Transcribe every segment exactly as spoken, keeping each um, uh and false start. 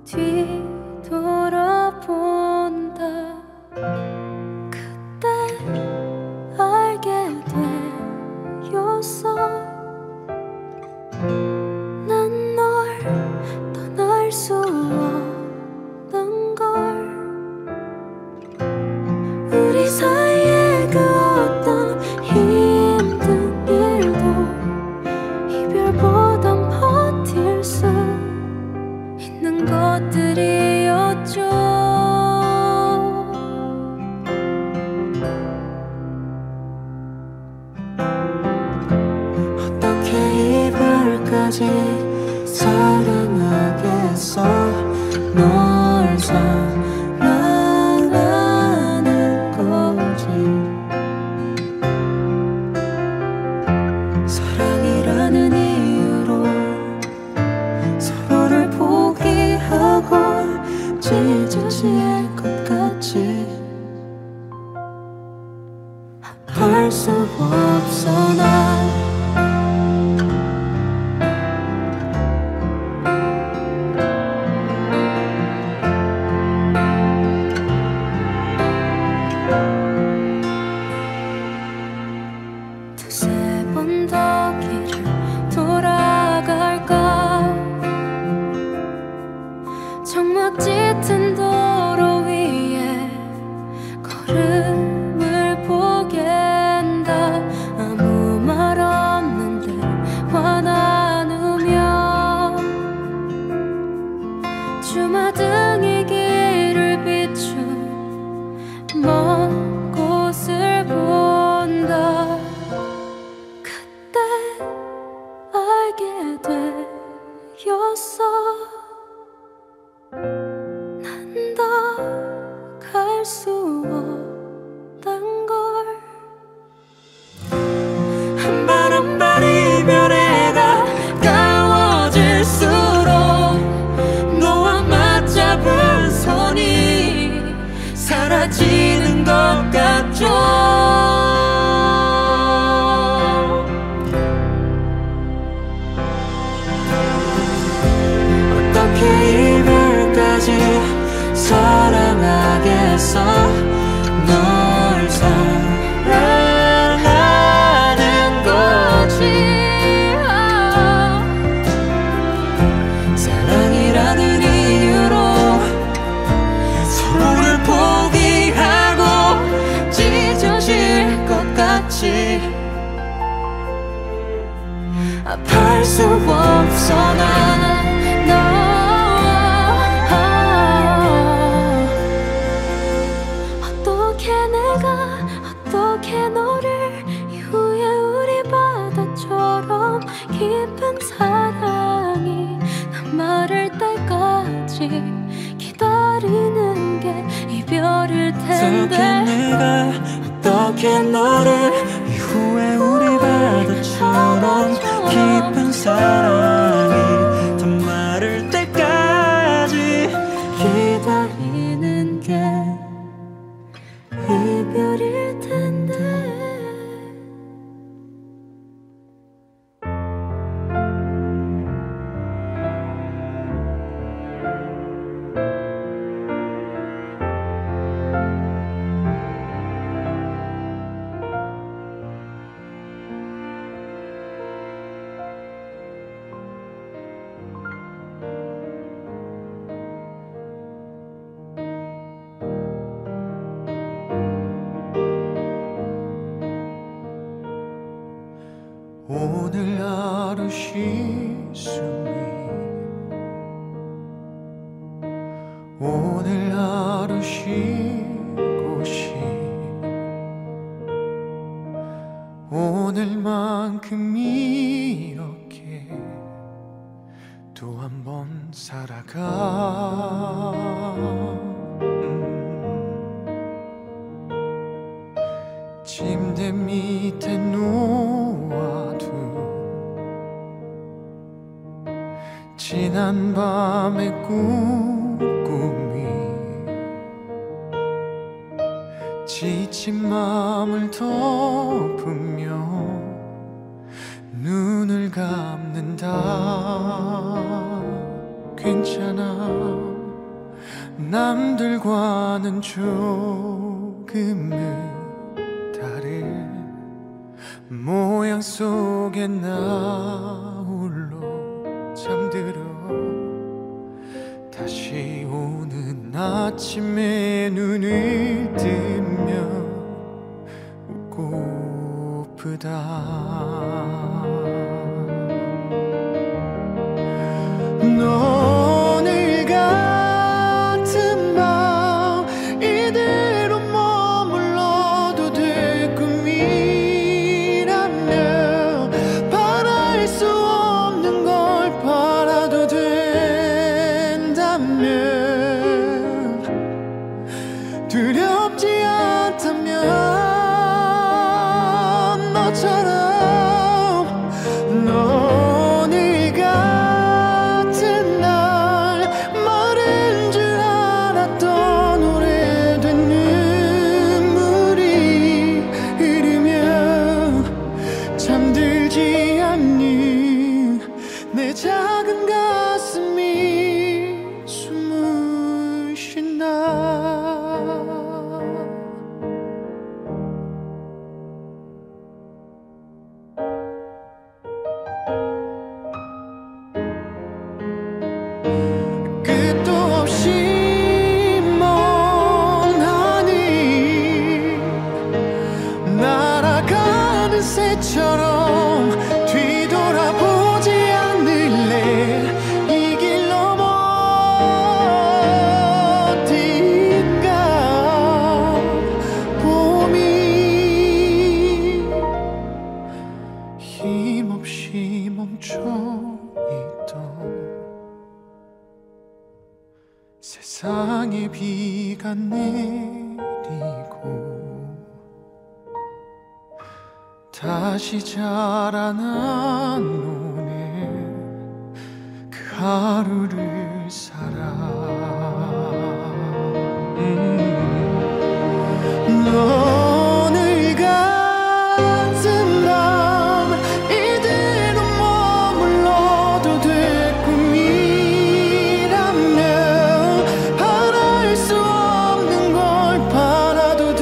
뒤돌아본다. 그때 알게 되었어. 난 널 떠날 수 없는 걸. 우리 사이에 그 어떤 힘든 일도 이별보단 버틸 수 있는 것들이었죠. 어떻게 이별까지 사랑하겠어. 널 사랑하는 거지. 사랑이라는 이유로 서로를 포기하고 찢어질 것 같이. 할 수 없어 난. 두세 번 더 길을 돌아갈까. 정막 짙은 도로 위에 걸음을 포갠다. 아무 말 없는데 화 나누며 주마등이 길을 비춘 먼 곳을 본다. 그때 알게 되었어. 난 더 갈 수 없단 걸. 한 발 한 발 이별에 가까워질수록 너와 맞잡은 손이 사라지는 것 같죠. 어떻게 이별까지 사랑하겠어. 널 사랑하는 거지. 사랑이라는 이유로 서로를 포기하고 찢어질 것 같이. 아파할 수 없어 난. 어떻게 내가 어떻게 너를 이후에 우리 바다처럼 깊은 사랑이 난 마를 때까지 기다리는 게 이별일 텐데. 어떻게 내가 어떻게 너를 이후에 우리 바다처럼 깊은 사랑이 다 마를 때까지 기다리는 게 이별일 텐데. 오늘 하루 쉴숨이 오늘 하루 쉴 곳이 오늘만큼 이렇게 또 한 번 살아가. 음. 침대 밑에 누워도 지난 밤의 꿈꾸미 지친 마음을 덮으며 눈을 감는다. 괜찮아 남들과는 조금은 다른 모양 속에 나 홀로 잠들어 다시 오는 아침에 눈을 뜨면 웃고프다. 오늘 같은 밤 이대로 머물러도 될 꿈이라면 바랄 수 없는 걸 바라도 된다면 두렵지 않다면 너처럼 오늘 같은 날 마른 줄 알았던 오래된 눈물이 흐르면 잠들지 않는 내 작은 가슴이 숨을 쉰다. 끝도 없이 먼 하늘 날아가는 새처럼 뒤돌아보지 않을래. 이 길 넘어 어딘가 봄이 힘없이 멈춰있던 세상에 비가 내리고 다시 자라난 오늘 그 하루를 살아. 음. 오늘 같은 밤 이대로 머물러도 될 꿈이라면 바랄 수 없는 걸 바라도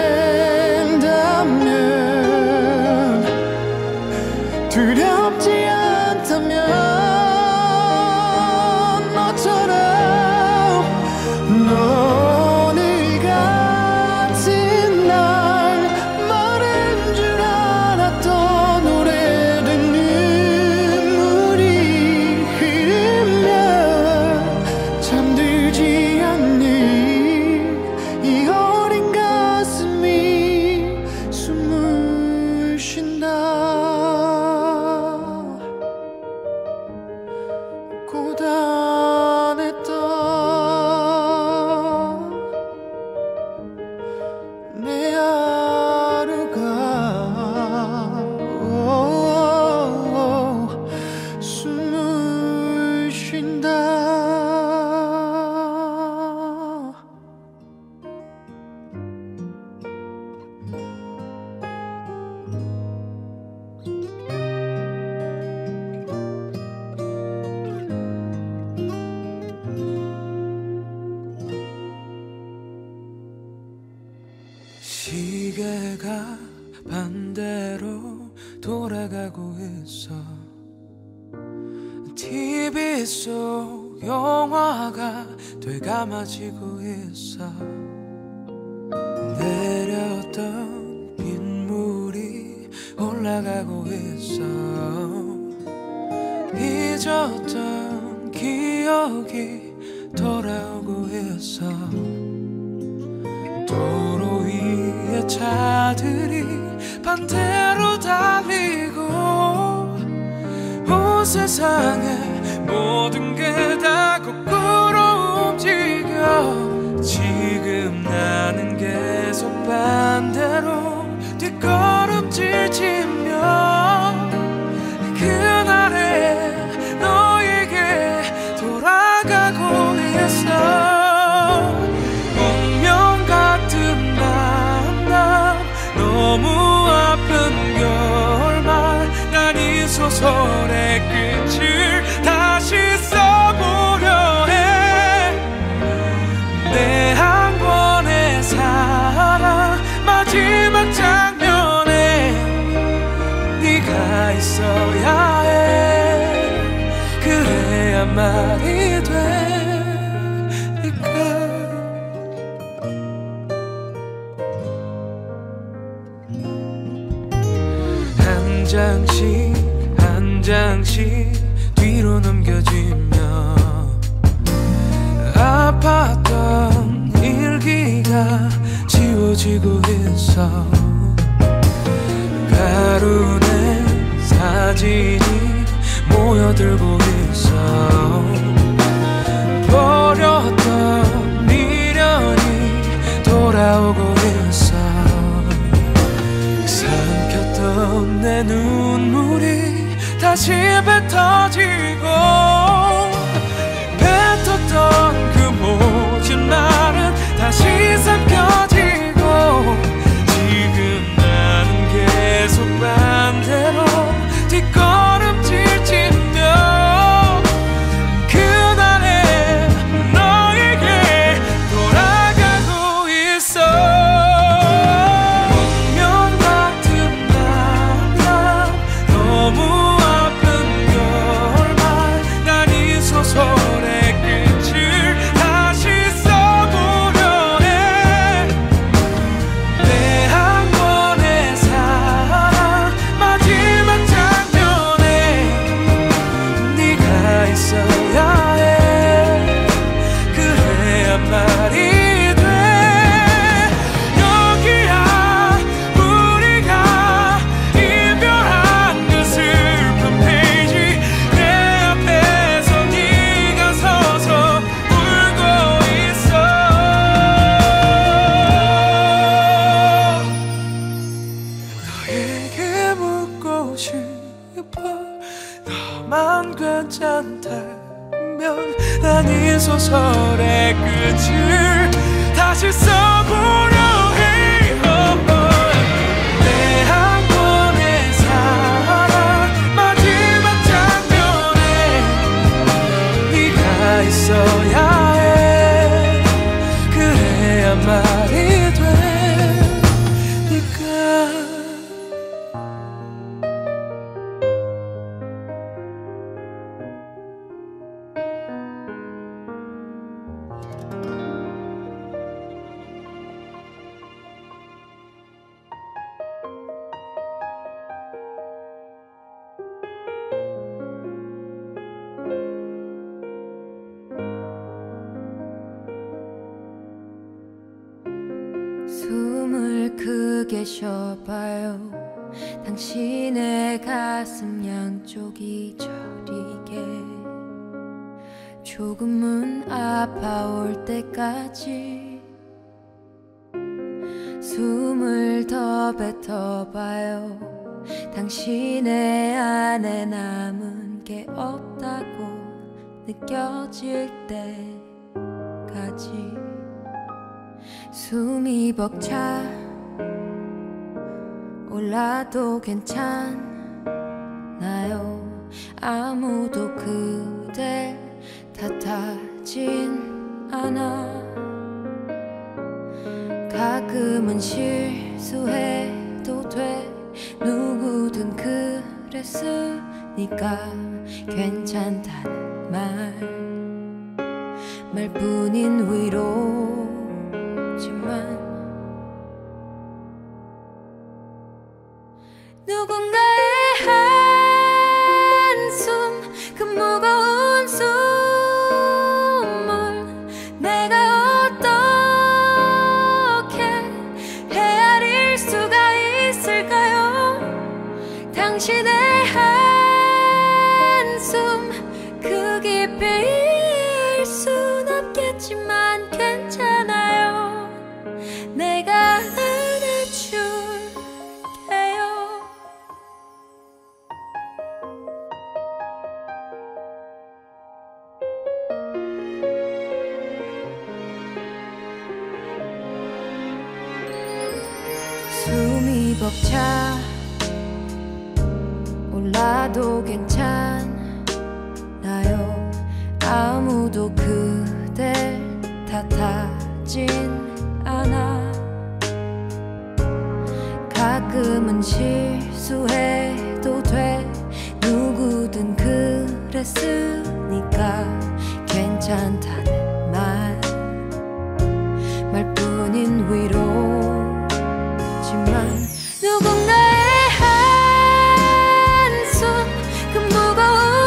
된다면 두렵지 않다면 너처럼 오늘 같은 날 마른 줄 알았던 오래된 눈물이 흐르면 잠들지 않는 이 어린 가슴이 숨을 쉰다. 고단했던 내 하루가 오, 숨을 쉰다. 시계가 반대로 돌아가고 있어. 티비 속 영화가 되감아지고 있어. 내렸던 빗물이 올라가고 있어. 잊었던 기억이 돌아오고 있어. 도로 위에 차들이 반대로 달리고 온 세상에 모든 게 다 거꾸로 움직여. 지금 나는 계속 반대로 뒷걸음질 치며 그날의 너에게 돌아가고 있어. 너무 아픈 결말 난 이 소설의 끝을 다시 다시 뒤로 넘겨지며 아팠던 일기가 지워지고 있어. 가루는 사진이 모여들고 있어. 버렸던 미련이 돌아오고 있어. 삼켰던 내 눈물이 다시 뱉어지고 뱉었던 그 모든 말은 다시 삼켜지고 지금 나는 계속 반대로 뒷걸음질치며 그날의 너에게 돌아가고 있어. 운명 같은 만남 너무 아픈 결말 난 이 소설의 끝을 다시 써보려 해. 내 한 권의 사랑 마지막 장면에 네가 있어야 해. 그래야 말이 돼. 여기야 우리가 이별한 그 슬픈 페이지 내 앞에서 네가 서서 울고 있어. 너에게 묻고 싶어. 너만 괜찮다면 난 이 소설의 끝을 다시 써보려 해. oh, oh. 내 한 권의 사랑 마지막 장면에 네가 있어야 해. 그래야 말이 돼. 네가 숨을 크게 쉬어봐요. 당신의 가슴 양쪽이 저리게 조금은 아파올 때까지 숨을 더 뱉어봐요. 당신의 안에 남은 게 없다고 느껴질 때까지 숨이 벅차 올라도 괜찮나요? 아무도 그댈 탓하진 않아. 가끔은 실수해도 돼. 누구든 그랬으니까 괜찮다는 말 말뿐인 위로지만 누군가의 한숨 그 무거운 숨을 내가 어떻게 헤아릴 수가 있을까요? 당신의 한숨 그 깊이 이해할 순 없겠지만 괜찮아요. 내가 안아줄게요. 숨이 벅차 올라도 괜찮나요? 아무도 그댈 탓하진 않아. 가끔은 실수해도 돼. 누구든 그랬으니까 괜찮다는 말 말뿐인 위로지만 누군가의 한숨 그 무거운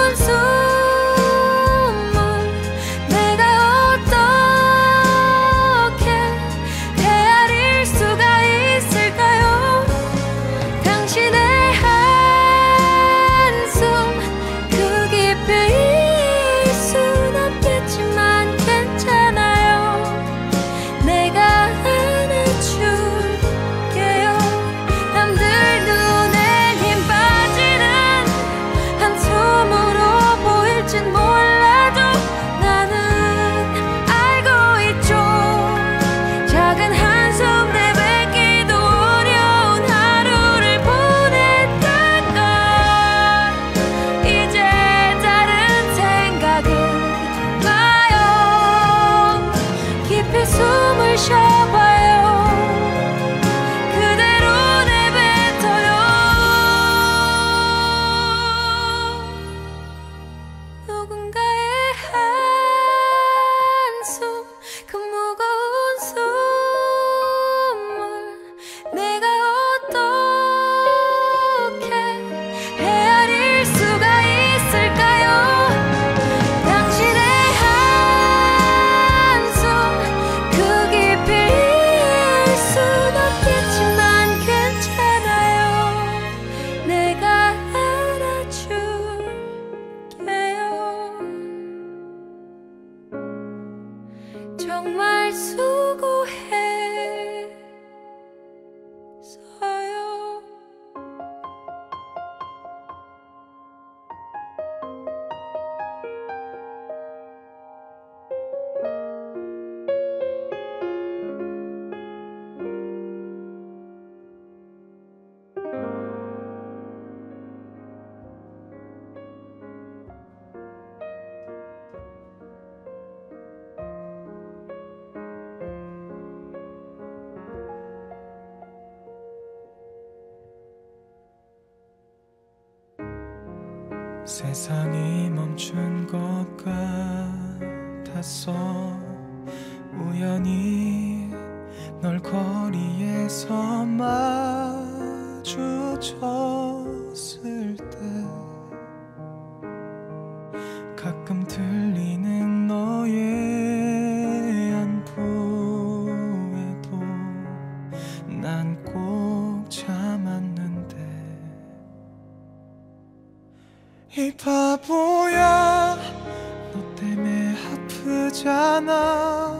정말 수고했어요. 세상이 멈춘 것 같았어. 우연히 널 거리에서 마주쳤을 때 가끔 들리는 너의 안부에도 난 꼭 참았는데 이 바보야 너 때문에 아프잖아.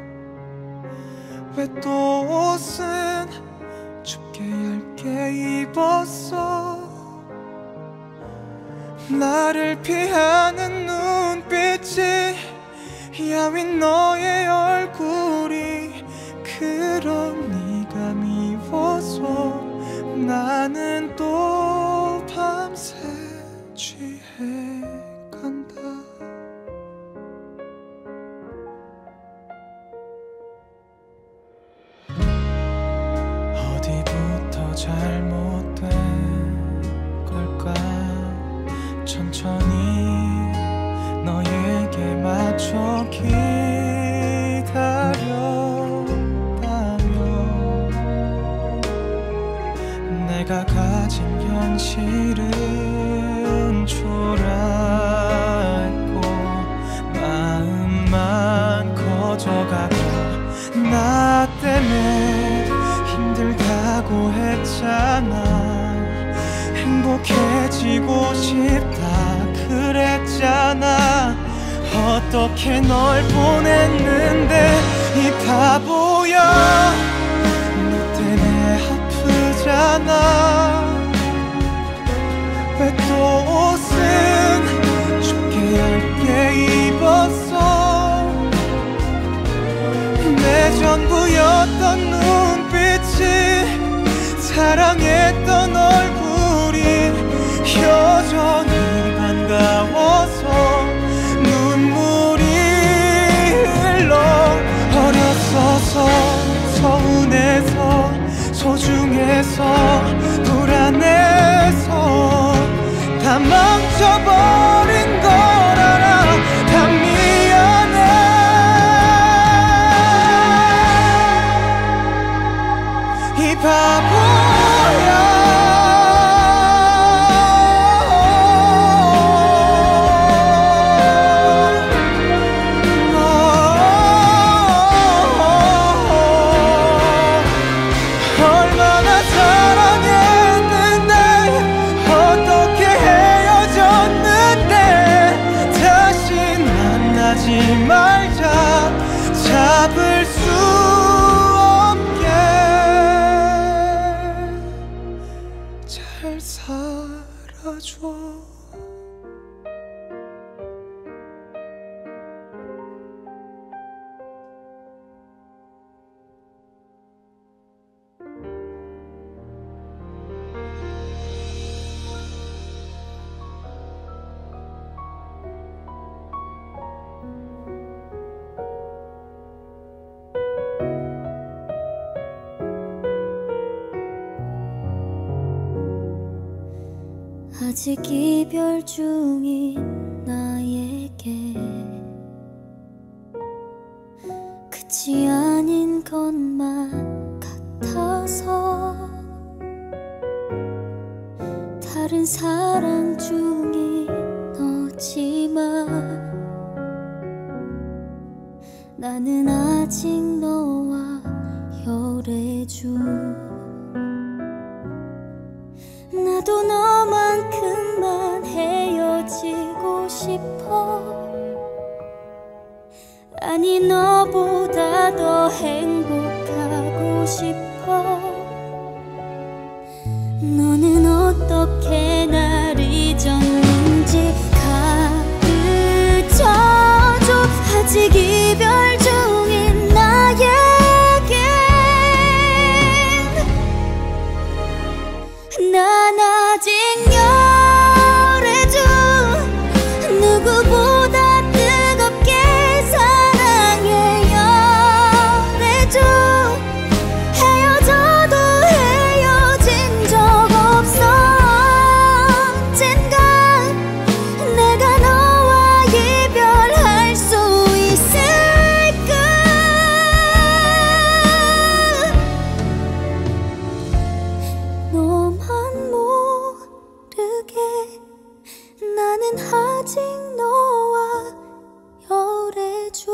왜 또 옷은 춥게 얇게 입었어. 나를 피하는 눈빛이 야윈 너의 얼굴이 그런 네가 미워서 나는 또 밤새 취해 간다. 어디부터 잘못된 걸까. 천천히 너에게 맞춰 기다렸다면 내가 가진 현실은 초라했고 마음만 커져가고 나 때문에 힘들다고 했잖아. 행복해지고 싶다 그랬잖아. 어떻게 널 보냈는데 이 바보야 너 때문에 아프잖아. 왜 또 옷은 춥게 얇게 입었어. 내 전부였던 눈빛이 사랑했던 얼굴이 여전히 반가워서 눈물이 흘러. 어렸어서 서운해서 소중해서 불안해서 다 망쳐버린 걸 알아. 다 미안해. 이 바보야 말자. 잡을 수 없게 잘 살아줘. 아직 이별 중인 나에게 끝이 아닌 것만 같아서 다른 사랑 중인 너지만 나는 아직 너와 열애중. 나도 너만큼만 헤어지고 싶어. 아니 너보다 더 행복하고 싶어. 너는 어떻게 날 잊었는지 가르쳐줘. 아직 이별 중인 나에겐 난 아직 열애줘. 누구보다 뜨겁게 사랑해 열애줘. 헤어져도 헤어진 적 없어. 언젠가 내가 너와 이별할 수 있을까. 너만 모르게 나는 아직 너와 열애줘.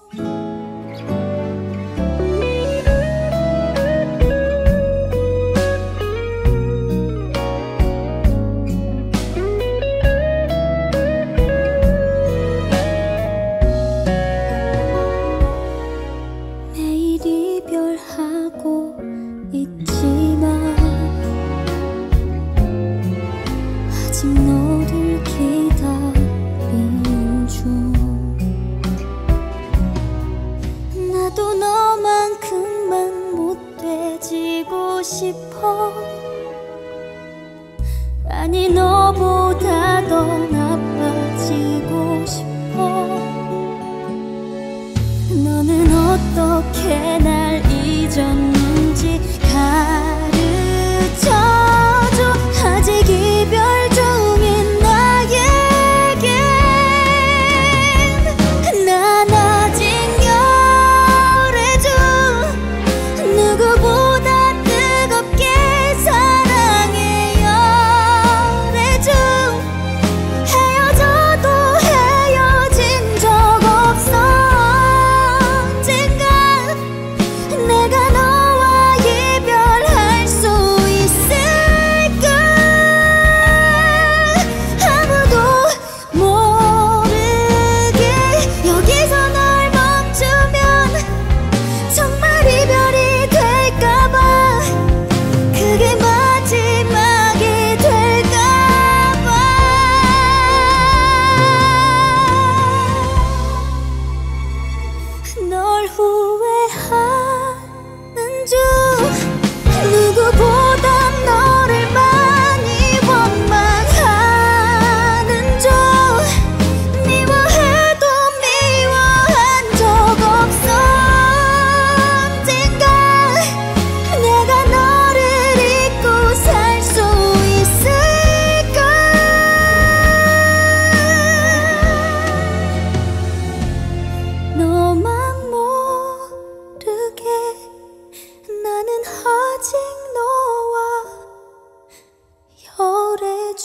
매일 이별하고 있지만 아직 너를 기다리는 중. 나도 너만큼만 못돼지고 싶어. 아니 너보다 더 나빠지고 싶어. 너는 어떻게 날 잊었는지 가르쳐줘. 아직 이별 중인 나에겐 난 아직 열애줘. 누구보다 뜨겁게 사랑해 열애줘. 헤어져도 헤어진 적 없어. 언젠가 내가 너와 이별할 수 있을까. 아무도 모르게 여기서 널 멈추면 정말 이별이 될까봐. 그게 마지막이 될까봐. 널 후회하는 중. 누구보다 너를 많이 원망하는 중. 미워해도 미워한 적 없어. 언젠가 내가 너를 잊고 살 수 있을까. 너만 모르게 나는 아직 너와 열애줘.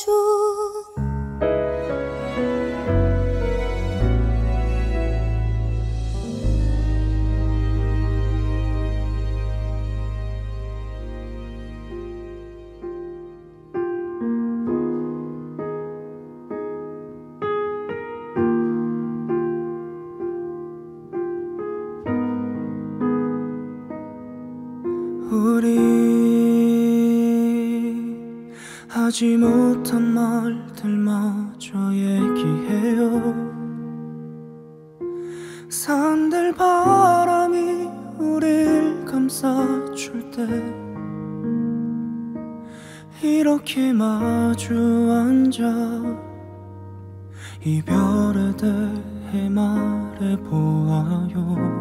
우리 하지 못한 말들마저 얘기해요. 산들 바람이 우릴 감싸줄 때 이렇게 마주 앉아 이별에 대해 말해보아요.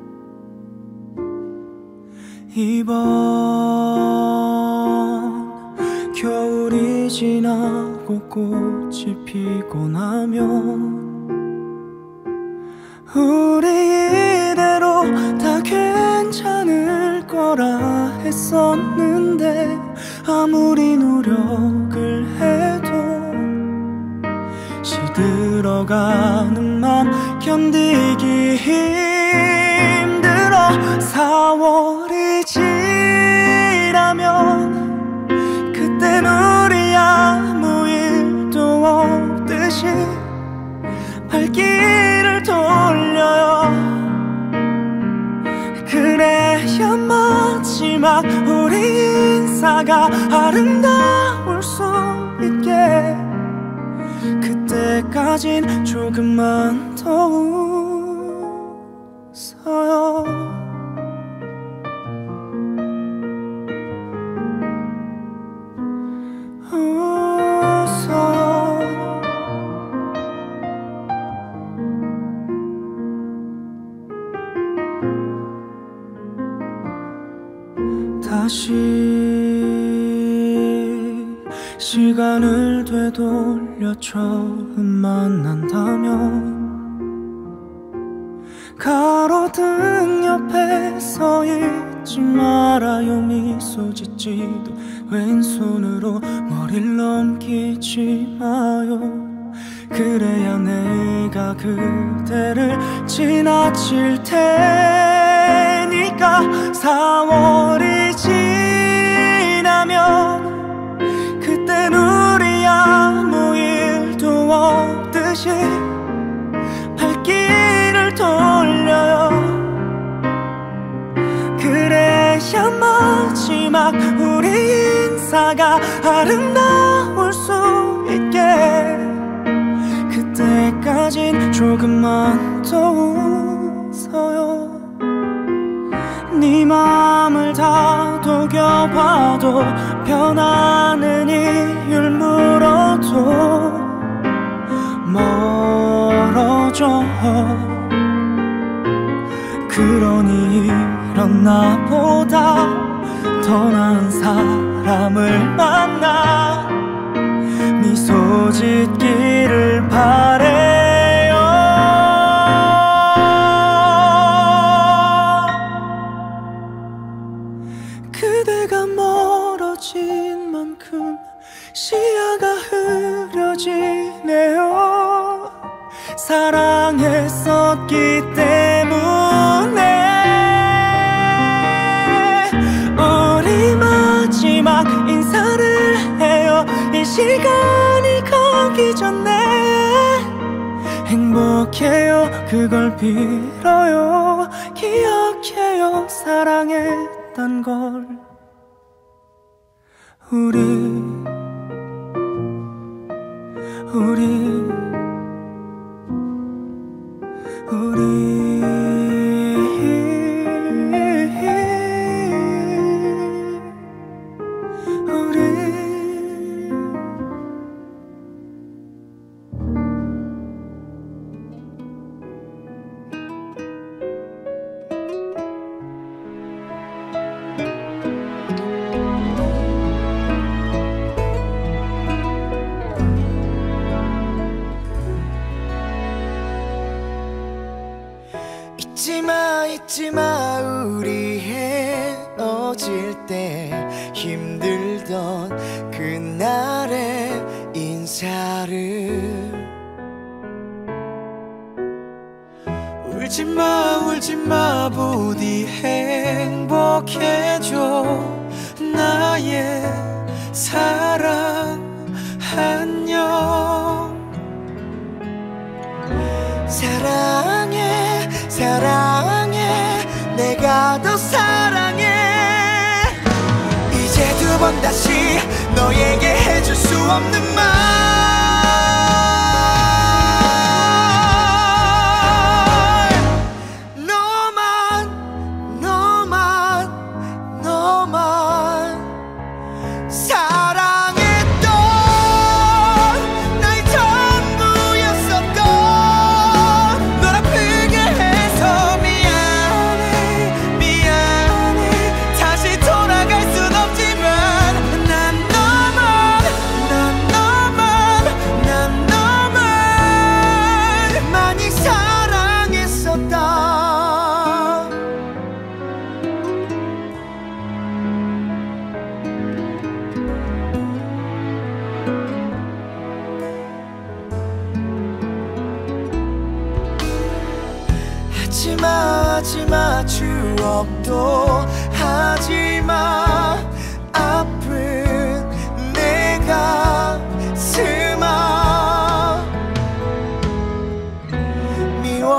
이번 겨울이 지나고 꽃이 피고 나면 우리 이대로 다 괜찮을 거라 했었는데 아무리 노력을 해도 시들어가는 맘 견디기 힘들어. 사월이 지나면 그땐 우리 아무 일도 없듯이 발길을 돌려요. 마지막 우리 인사가 아름다울 수 있게 그때까진 조금만 더 웃어요. 웃어요. 다시 시간을 되돌려 처음 만난다면 가로등 옆에 서 있지 말아요. 미소 짓지도 왼손으로 머리를 넘기지 마요. 그래야 내가 그대를 지나칠 테니까. 사월이 지나면 그땐 우리 아무 일도 없듯이 발길을 돌려요. 그래야 마지막 우리 인사가 아름다울 수 있게 그때까진 조금만 더 웃어요. 네 맘을 다독여봐도 변하는 이유를 물어도 멀어져. 그러니 이런 나보다 더 나은 사람을 만나 미소 짓기를 바래요. 그대가 멀어진 만큼 시야가 흐려지네요. 사랑했었기 때문에 우리 마지막 인사를 해요. 이 시간이 가기 전에 행복해요. 그걸 빌어요. 기억해요. 사랑했던 걸. 우리 우리 우리 잊지마 잊지마 우리 헤어질 때 힘들던 그날의 인사를. 울지마 울지마 부디 행복해져 나의 사랑. 안녕. 사랑해 사랑해 내가 더 사랑해. 이제 두 번 다시 너에게 해줄 수 없는 말. 너만 너만 너만 사랑했던 나의 전부였었던. 널 아프게 해서 미안해 미안해. 다시 돌아갈 순 없지만 난 너만 난 너만 난 너만 많이 사랑했었다. 하지마 하지마 추억도 하지마 아픈 내 가슴아.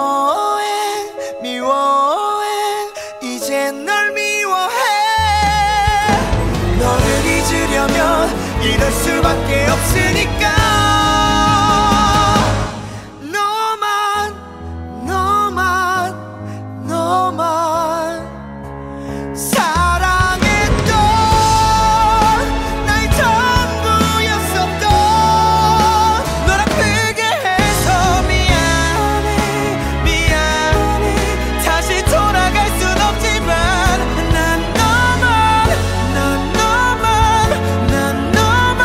미워해 미워해 이젠 널 미워해. 이럴 수밖에 없으니까 너만 너만 너만 사랑했던 나의 전부였었던 널 아프게 해서 미안해 미안해 다시 돌아갈 순 없지만 난 너만 난 너만 난 너만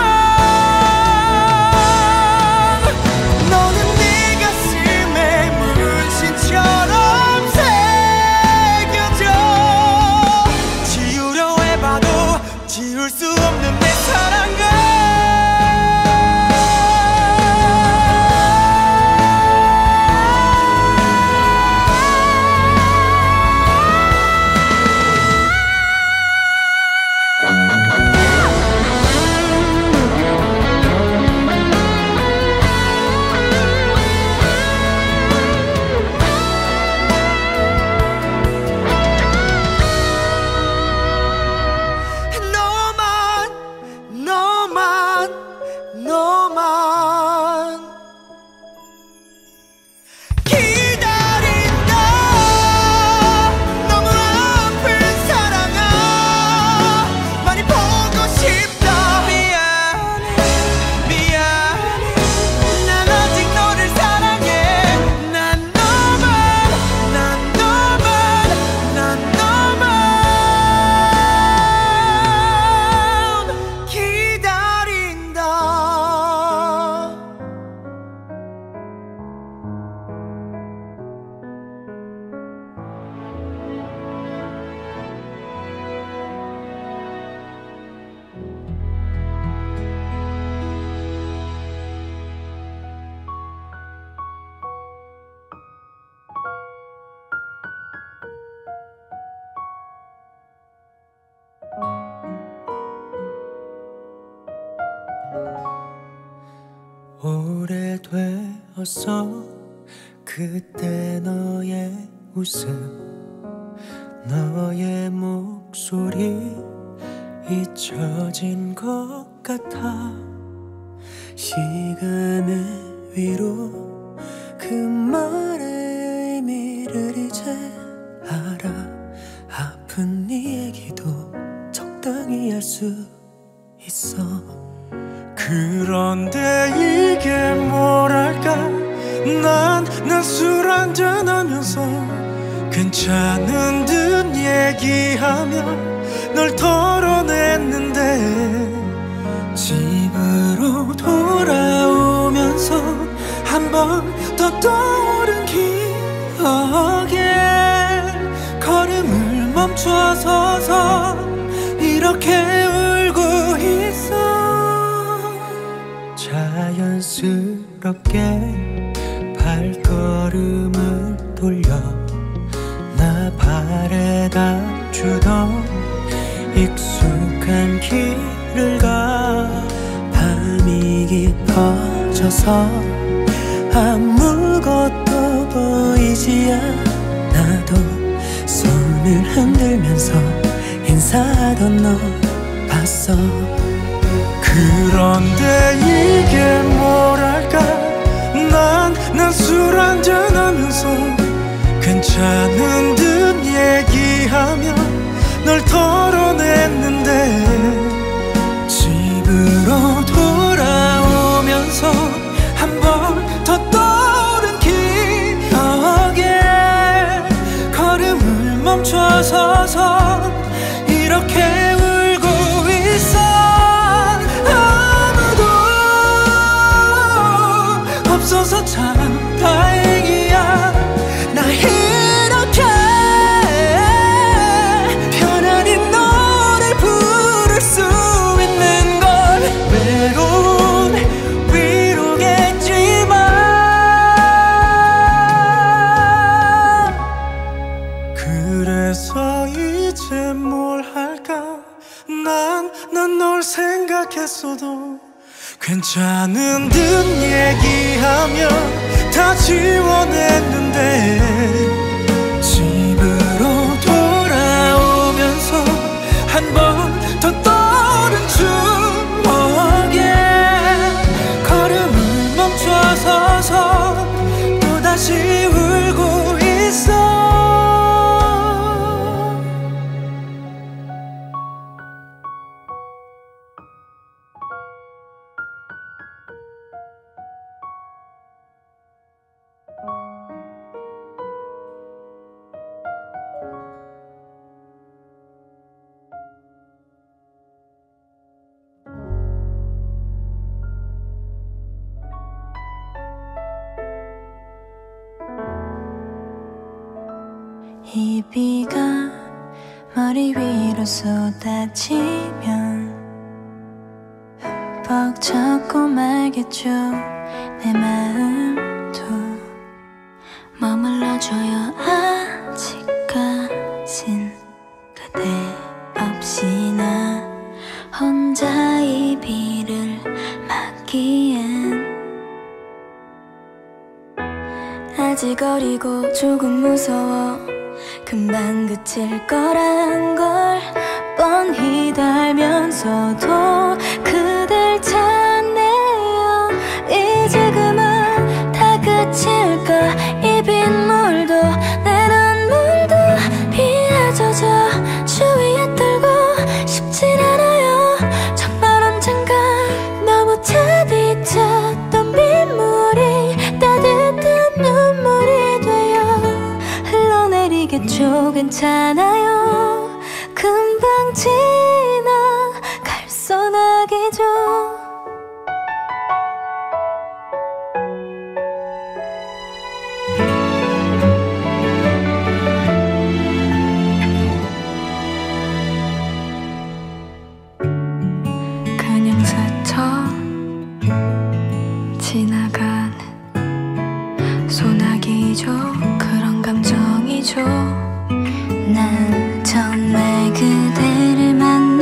너는 네 가슴에 문신처럼 새겨져 지우려 해봐도 지울 수 없는 내 사랑과 너만 너만 너만 기다린다 너무 아픈 사랑아 많이 보고 싶다 미안해 미안해 난 아직 너를 사랑해 난 너만 난 너만 난 너만 기다린다 오래되었어 그때 너의 웃음 너의 목소리 잊혀진 것 같아 시간의 위로 그 말의 의미를 이제 알아 아픈 네 얘기도 적당히 할 수 있어 그런데 이게 뭐랄까 난 난 술 한잔 하면서 괜찮은 듯 얘기하며 널 털어냈는데 집으로 돌아오면서 한 번 더 떠오른 기억에 걸음을 멈춰서서 이렇게 울고 있어 자연스럽게 발걸음을 돌려 나 바래다 주던 익숙한 길을 가 밤이 깊어져서 아무것도 보이지 않아도 손을 흔들면서 인사하던 너 봤어 그런데 이게 뭐랄까 난 난 술 한잔 하면서 괜찮은 듯 얘기하며 널 털어냈는데 집으로 돌아오면서 한 번 더 떠오른 기억에 걸음을 멈춰서서 이렇게 울고 있어 아무도 없어서 참 다행이야 나 이렇게 편안히 너를 부를 수 있는 건 외로운 위로겠지만 그래서 이제 뭘 할까 난 난 널 생각했어도 괜찮은 듯 얘기하며 다 지워냈는데 집으로 돌아오면서 한 번 더 떠오른 추억 이 비가 머리 위로 쏟아지면 흠뻑 젖고 말겠죠. 내 마음도 머물러줘요. 아직까진 그대 없이 나 혼자 이 비를 맞기엔 아직 어리고 조금 무서워. 금방 그칠 거란 걸 뻔히 알면서도 그댈 찾네요. 이제 그만 다 그칠까. 이 빗물도 내 눈물도 비에 젖어 주위에 떨고 싶진 않아요. 정말 언젠가 너무 차디쳤던 빗물이 따뜻한 눈물이 되어 흘러내리겠죠. 괜찮아요. 금방 지나갈 소나기죠. 그냥 스쳐 지나간 소나기죠. 그런 감정이죠. 난 정말 그대를 만나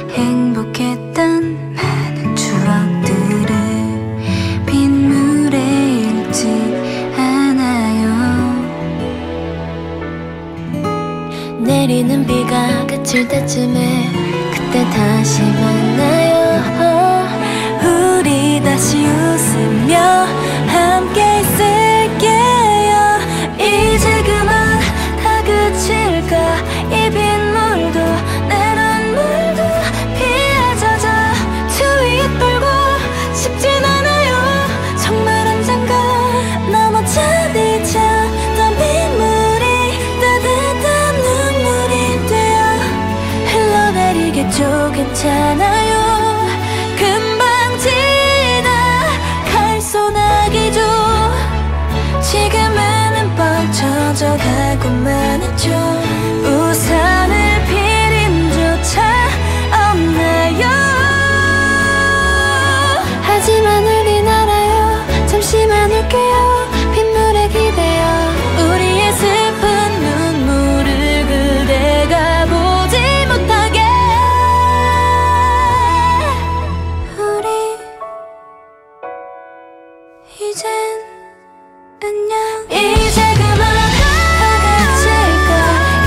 행복했던 많은 추억들을 빗물에 잃지 않아요. 내리는 비가 그칠 때쯤에 그때 다시 만나요. 우리 다시 웃으며 함께 있을게요. 이제 그만 다 그칠까. 이 빗물도 내 눈물도 비에 젖어 주위에 떨고 싶진 않아요. 정말 언젠가 너무 차디쳤던 빗물이 따뜻한 눈물이 되어 흘러내리겠죠. 괜찮아요. 금방 지나갈 소나기죠. 지금은 뻥 젖어가고만 있죠. 우산을 필 힘조차 없나요. 하지만 우린 알아요. 잠시만 울게요. 빗물에 기대어 우리의 슬픈 눈물을 그대가 보지 못하게. 우리 이젠 안녕. 이제 그만 다 그칠까.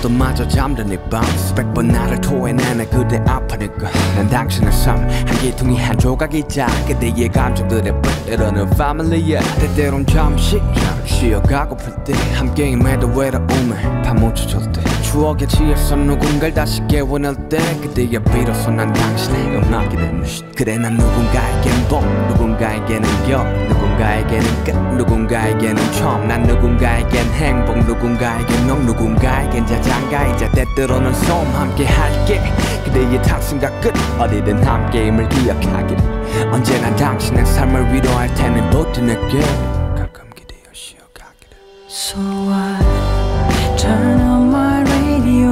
너도 마저 잠든 이밤 수백 번 나를 토해내는 그대 아파니까 난 당신의 삶 한 기둥이 한 조각이자 그대의 감정들에 때로는 패밀리야 때때론 잠시 쉬어가고플 때 함께 임해도 외로움을 파묻혀줄 때 추억에 취해서 누군가를 다시 깨워낼 때 그때야 비로소 난 당신의 음악이 되는 그래 난 누군가에겐 복 누군가에게는 여 누군가에게는 끝 누군가에게는 처음 난 누군가에겐 행복 누군가에겐 넌 누군가에겐 자장가이자 때때로는 소음 함께 할게 그대의 탑승과 끝 어디든 함께임을 기억하기를 언제나 당신의 삶을 위로할 테니 버텨낼게 가끔 기대어 쉬어가기를 So I turn on my radio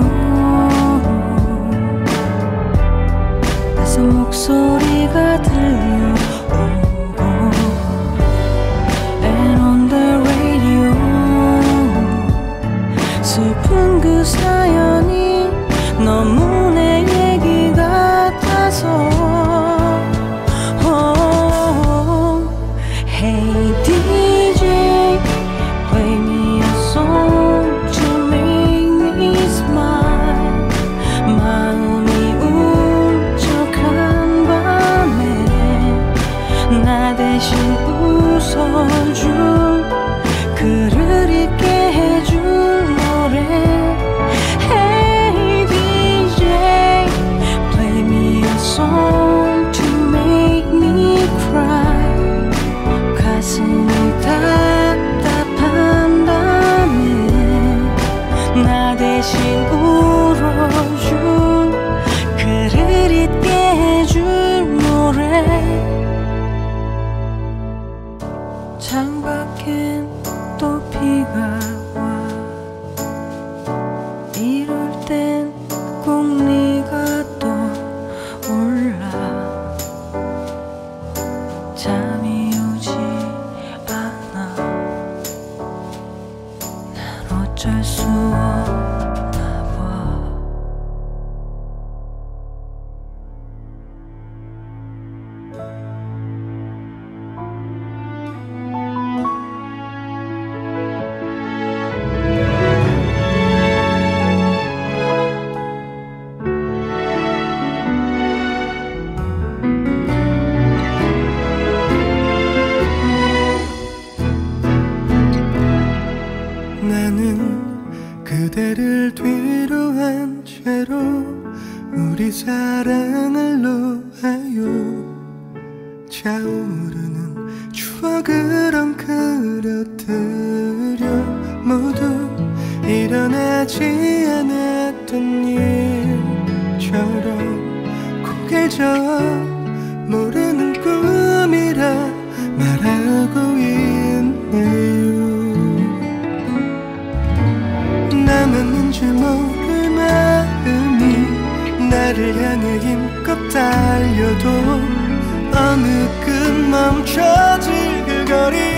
낯선 목소리가 들려오고 And on the radio 슬픈 그 사연이 너무 내 얘기 같아서 oh, Hey 디제이 play me a song to make me smile 마음이 울적한 밤에 나 대신 웃어줄 글을 읽게 해줄 노래 Hey 디제이 play me a song to make me cry 가슴이 답답한 밤에 나 대신 울어줄 글을 잊게 해줄 노래 창밖엔 또 비가 와 이럴 땐 꼭 네가 떠올라 잠이 오지 않아 난 어쩔 수 없나 봐 나는 그대를 뒤로 한 채로 우리 사랑을 놓아요 차오르는 추억을 엉클어뜨려 모두 일어나지 않았던 일처럼 고개 저어 모르는 꿈이라 말하고 있네요 남았는지 모를 마음이 나를 향해 힘껏 달려도 어느 끝 멈춰질 그 거리에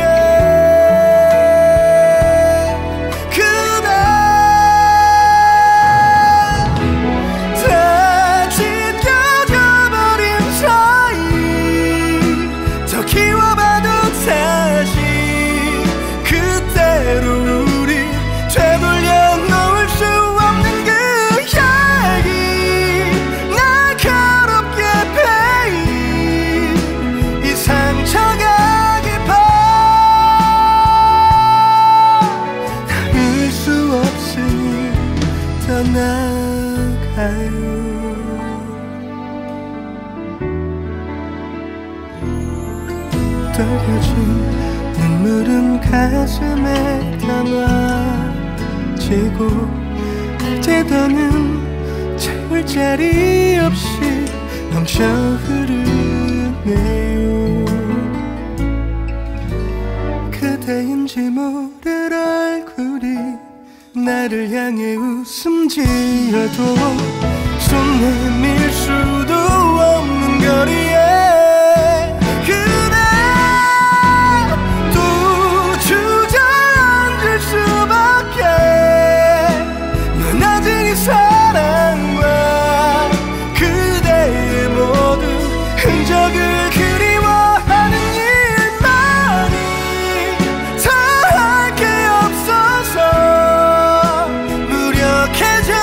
그대 다 지켜져버린 사이 더 키워봐도 다시 그대로 우리 되돌려 놓을 수 없는 그 이야기 날카롭게 베인 이 상처가 깊어 닿을 수 없으니 떠나가요 떨어진 눈물은 가슴에 담아지고 이제 더는 채울 자리 없이 넘쳐 흐르네요 그대인지 모를 얼굴이 나를 향해 웃음 지어도 손 내밀 수도 없는 거리에 사랑과 그대의 모든 흔적을 그리워하는 일만이 다 할 게 없어서 무력해져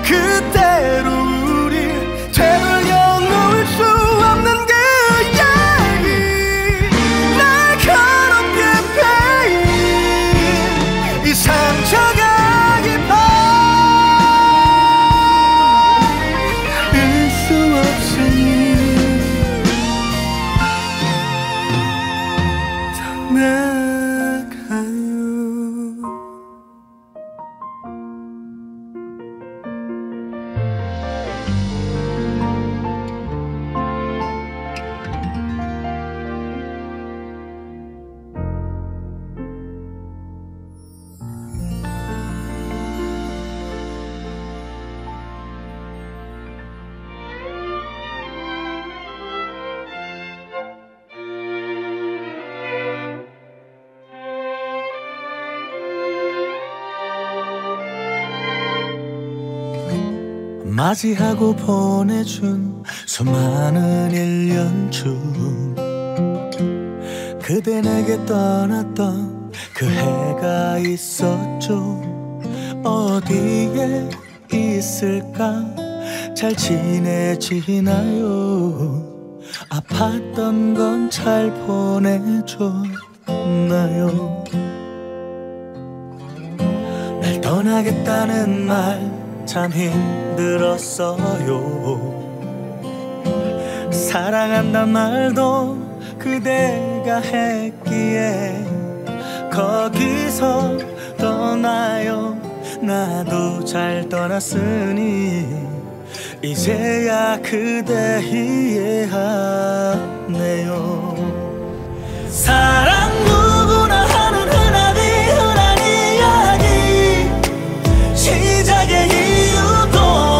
그대로 우리 되돌려 놓을 수 없는 그 얘기 날카롭게 베인 이 상처가 깊어 닿을 수 없으니 떠나가요. 맞이하고 보내준 수많은 일 년 중 그대 내게 떠났던 그 해가 있었죠. 어디에 있을까 잘 지내지나요. 아팠던 건 잘 보내줬나요. 날 떠나겠다는 말 참 힘들었어요. 사랑한단 말도 그대가 했기에 거기서 떠나요. 나도 잘 떠났으니 이제야 그대 이해하네요. 사랑 누구나 하는 흔하디 흔한 이야기 시작의 이유도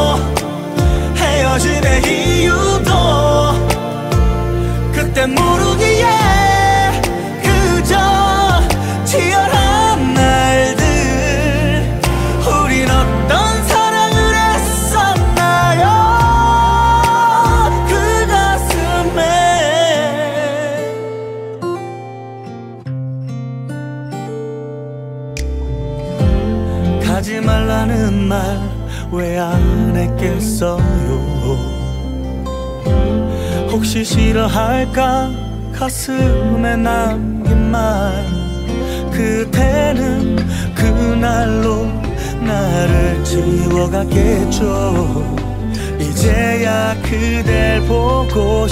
헤어짐의 이유도 그때 모르기에 그저 치열한 날들 우린 어떤 사랑을 했었나요. 그 가슴에 가지 말라는 말 왜 안 했겠어요. 혹시 싫어할까 가슴에 남긴 말 그대는 그날로 나를 지워갔겠죠. 이제야 그댈 보고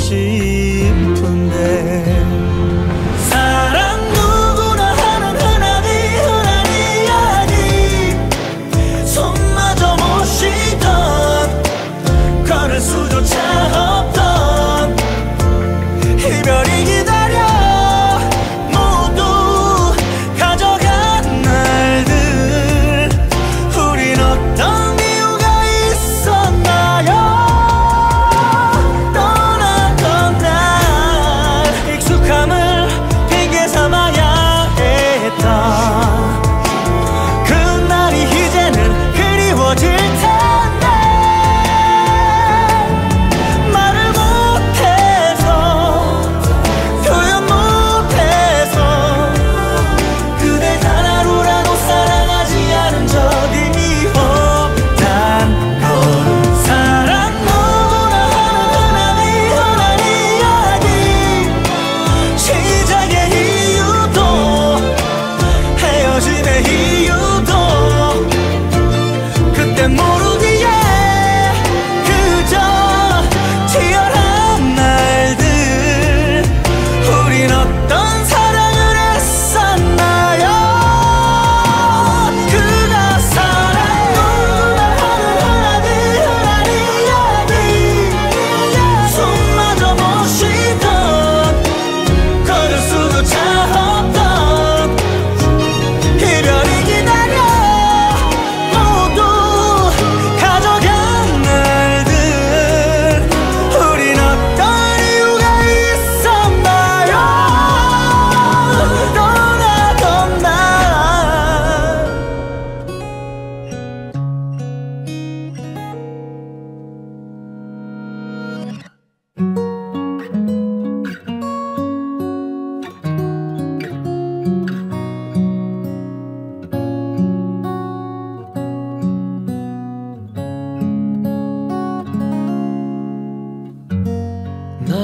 싶은데 사랑 누구나 하는 흔하디 흔한 이야기 손마저 못 쉬던 걸을 수조차 없던 이별이 기다려 모두 가져간 날들 우린 어떤 이유가 있었나요. 떠났던 날 익숙함을 핑계 삼아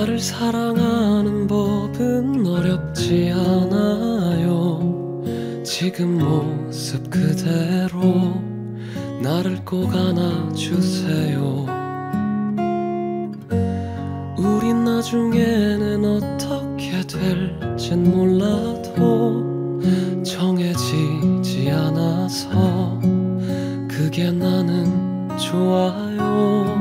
나를 사랑하는 법은 어렵지 않아요. 지금 모습 그대로 나를 꼭 안아주세요. 우린 나중에는 어떻게 될진 몰라도 정해지지 않아서 그게 나는 좋아요.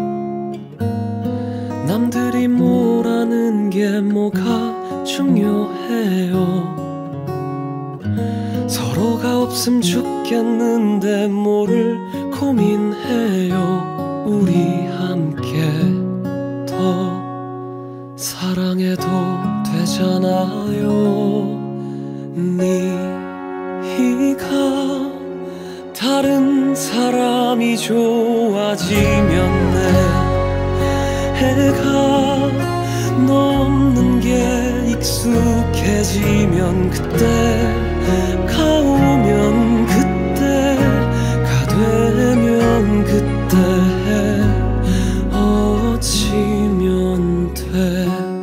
남들이 뭐라는 게 뭐가 중요해요. 서로가 없음 죽겠는데 뭐를 고민해요. 우리 함께 더 사랑해도 되잖아요. 네가 다른 사람이 좋아지면 내 해가 너 없는 게 익숙해지면 그때가 오면 그때가 되면 그때 헤어지면 돼.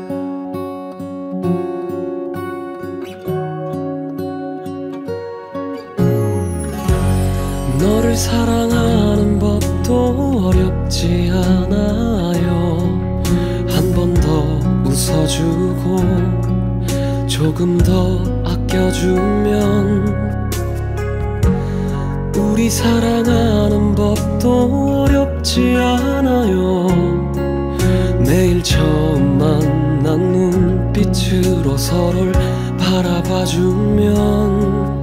너를 사랑하는 법도 어렵지 않아요. 한 번 더 웃어주고 조금 더 아껴주면 우리 사랑하는 법도 어렵지 않아요. 매일 처음 만난 눈빛으로 서로를 바라봐주면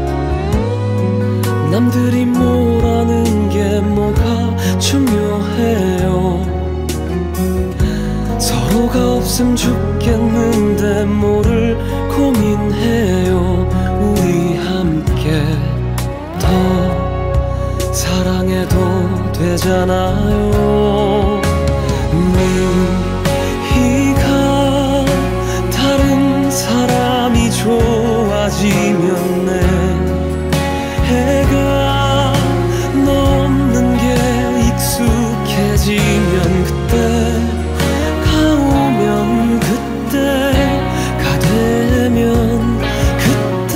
남들이 뭐라는 게 뭐가 중요해요. 서로가 없음 죽겠는데 뭐를 고민해요. 우리 함께 더 사랑해도 되잖아요. 네가 다른 사람이 좋아지면 내 해가 너 없는 게 익숙해지면 그때가 오면 그때가 되면 그때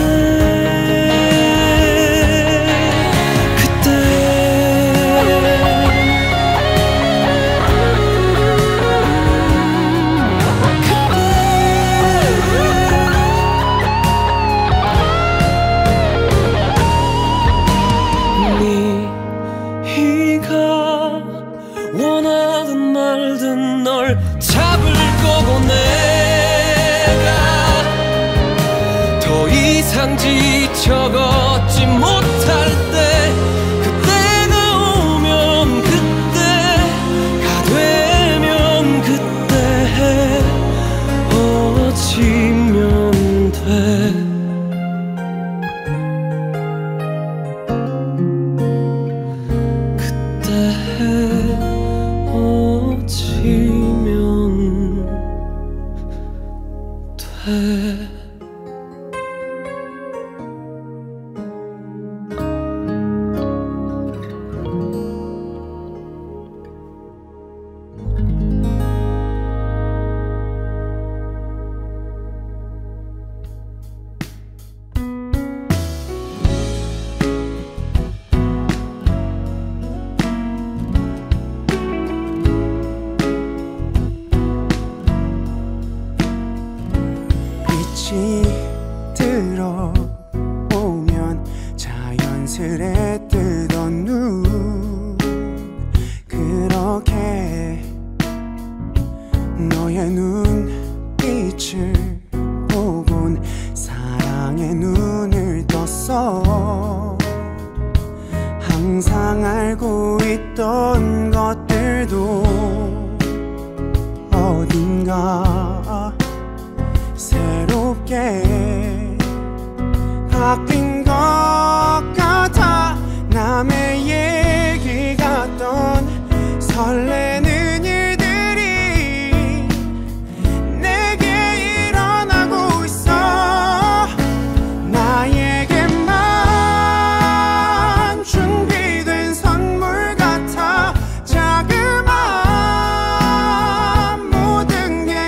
그때 네가 원하든 말든 널 잡을 거고 내가 더 이상 지쳐 걷지 못할 때 그때가 오면 그때가 되면 그때 헤어지면 돼. 헤어지면 돼. 들어오면 자연스레 뜨던 눈 그렇게 너의 눈빛을 보곤 사랑의 눈을 떴어. 항상 알고 있던 것들도 어딘가 새롭게 바뀐 것 같아. 남의 얘기 같던 설레는 일들이 내게 일어나고 있어. 나에게만 준비된 선물 같아. 자그마한 모든 게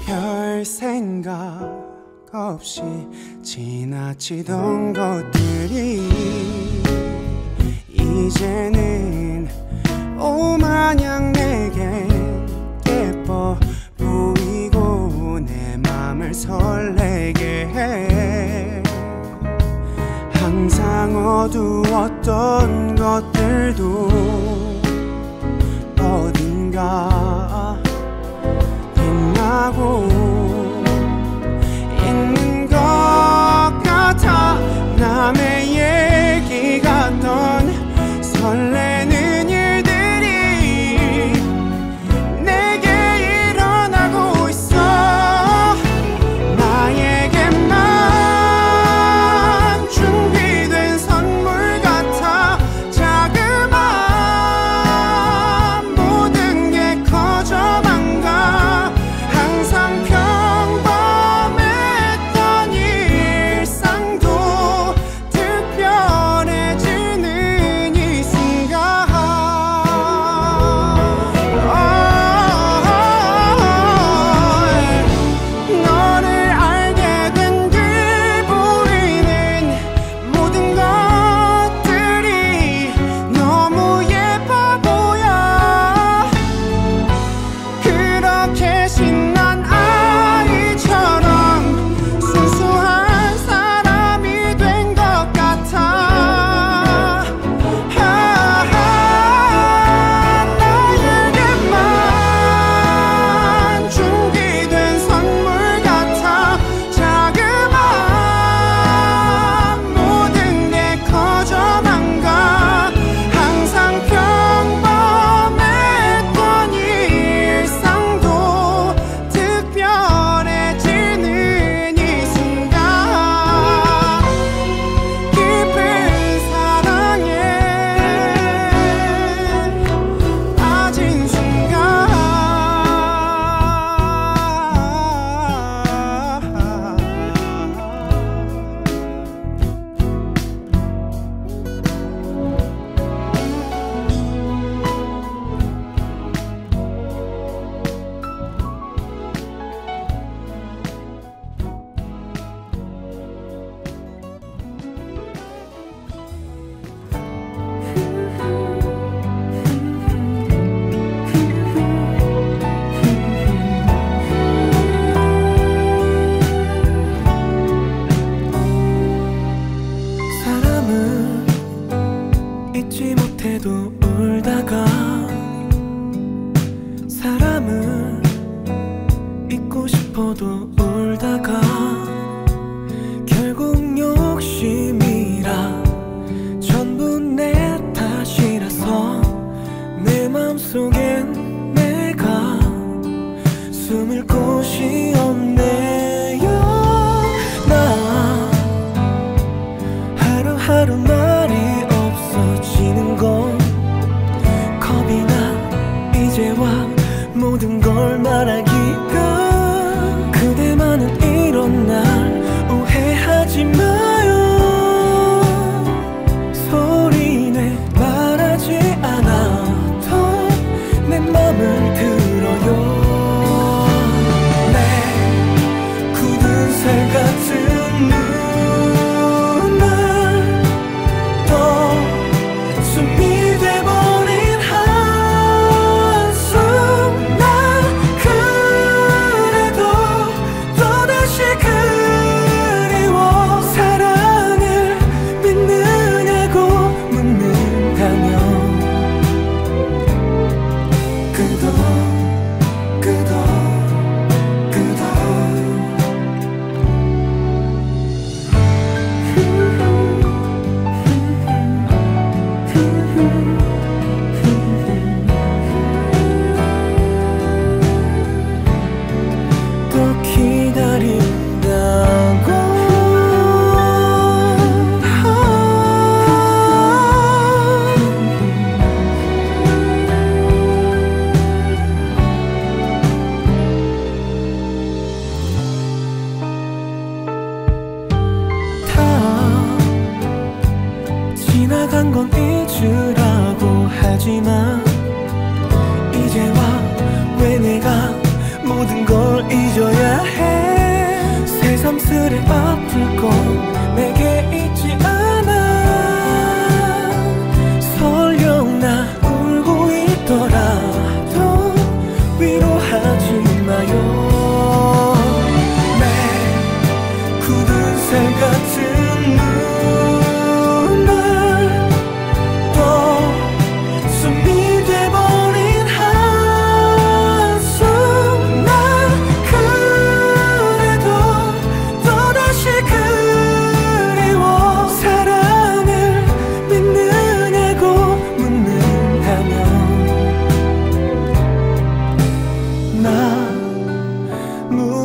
별 생각 없이 지나치던 것들이 이제는 오마냥 내게 예뻐 보이고 내 맘을 설레게 해. 항상 어두웠던 것들도 어딘가 빛나고 있는 것 같아. 남의 얘기 같던 설레는 일들이 내게 일어나고 있어. 나에게만 준비된 선물 같아. 자그마한 모든 게 커져만 가. 항상 평범했던 일상도 특별해지는 이 순간. 너를 알게 된 그 보이는 모든 것들이 너무 예뻐 보여. 그렇게 신난 아이처럼 순수한 사람이 된 것 같아. 나에게만 준비된 선물 같아. 자그마한 모든 게 커져만 가. 항상 평범했던 일상도 특별해지는 이 순간. 깊은 사랑에 빠진 순간. 사람은 잊지 못해도 울다가, 사람은 잊고 싶어도 울다가 결국 욕심이라 전부 내 탓이라서 내 맘속엔 내가 숨을 곳이 없네요. 나 하루하루 말이 없어지는 건 겁이 나. 이제와 모든 걸 말하기가. 그대만은 이런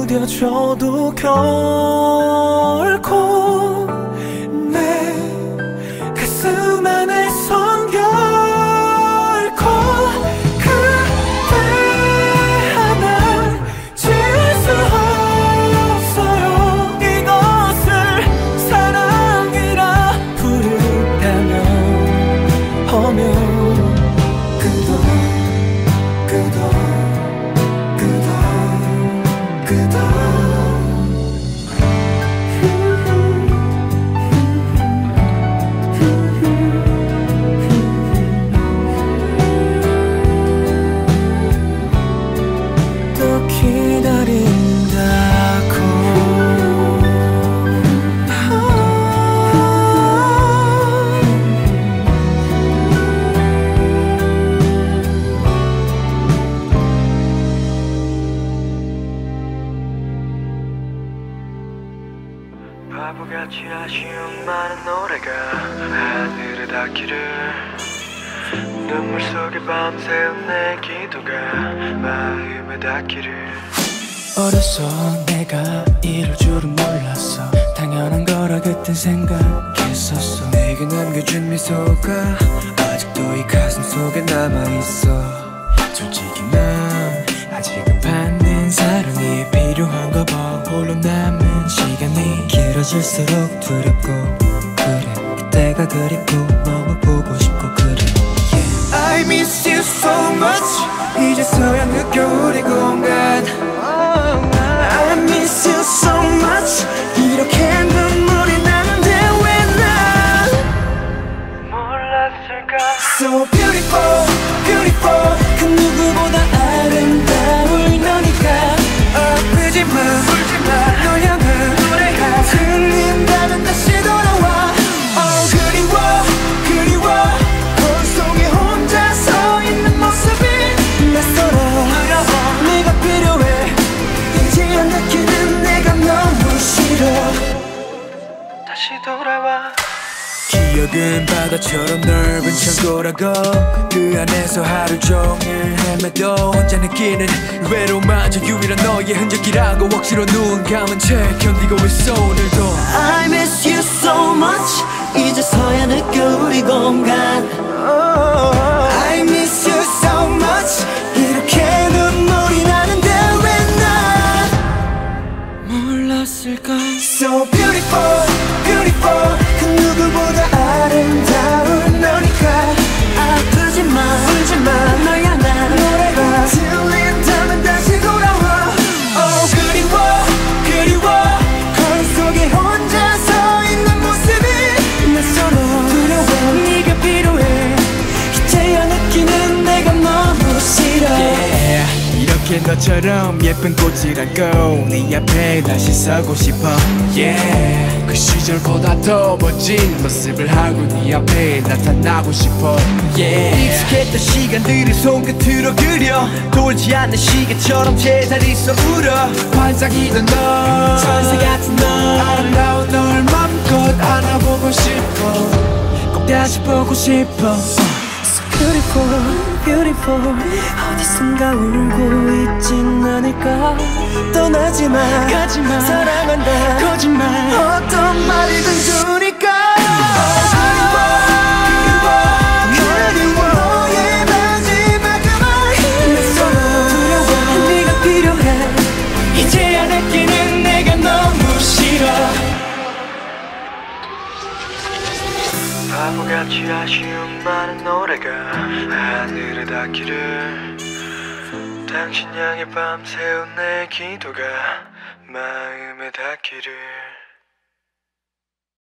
무뎌져도 결코 내 가슴 안에선 결코 그대 하나 지울 수 없어요. 이것을 사랑이라 부른다면 어면 그도 그도 그도 그도 또 기다린다고 바보같이 아쉬운 많은 노래가 하늘에 닿기를 눈물 속에 밤새운 내 기도가 마음에 닿기를 어렸어 내가 이럴 줄은 몰랐어 당연한 거라 그땐 생각했었어 내게 남겨준 미소가 아직도 이 가슴 속에 남아있어 솔직히 난 아직은 받는 사랑이 필요한가 봐 홀로 남은 시간이 길어질수록 두렵고 그래 그때가 그립고 너무 보고 싶고 그래 yeah. I miss you so much 이제서야 느껴 우리 공간 I miss you so much 이렇게 눈물이 나는데 왜 난 몰랐을까 So beautiful beautiful 그 누구보다 아름다울 너니까 아프지마 울지마 널 향한 노래가 들린다면 다시 돌아와 Oh 그리워 그리워 거울 속에 혼자 서 있는 모습이 낯설어 어려워 네가 필요해 이제야 느끼는 내가 너무 싫어 다시 돌아와 기억은 바다처럼 넓은 창고라고 그 안에서 하루 종일 헤매도 혼자 느끼는 외로움마저 유일한 너의 흔적이라고 억지로 눈 감은 채 견디고 있어 오늘도 I miss you so much 이제서야 느껴 우리 공간 I miss you so much 이렇게 눈물이 나는데 왜 난 몰랐을까 So beautiful beautiful 그 누구보다 아름다운 너니까 아프지마 울지마 널 향한 노래가 들린다면 다시 돌아와 Oh 그리워 그리워 거울 속에 혼자 서 있는 모습이 낯설어 두려워 네가 필요해 이제야 느끼는 내가 너무 싫어 yeah. 이렇게 너처럼 예쁜 꽃이라고 네 앞에 다시 서고 싶어 yeah. 그 시절보다 더 멋진 모습을 하고 네 앞에 나타나고 싶어 yeah. 익숙했던 시간들을 손끝으로 그려 돌지 않는 시계처럼 제자리 서 울어 환상이던 너 천사 같은 너 아름다운 널 맘껏 안아보고 싶어 꼭 다시 보고 싶어 Beautiful, beautiful 어디선가 울고 있진 않을까 떠나지마 가지마 사랑한다 거짓말 어떤 말이든 주니까 그리워 너의 마지막 그 말 낯설어 두려워 네가 필요해 이제야 느끼는 내가 너무 싫어 바보같이 아쉬운 많은 노래가 하늘에 닿기를 당신 향해 밤새운 내 기도가 마음에 닿기를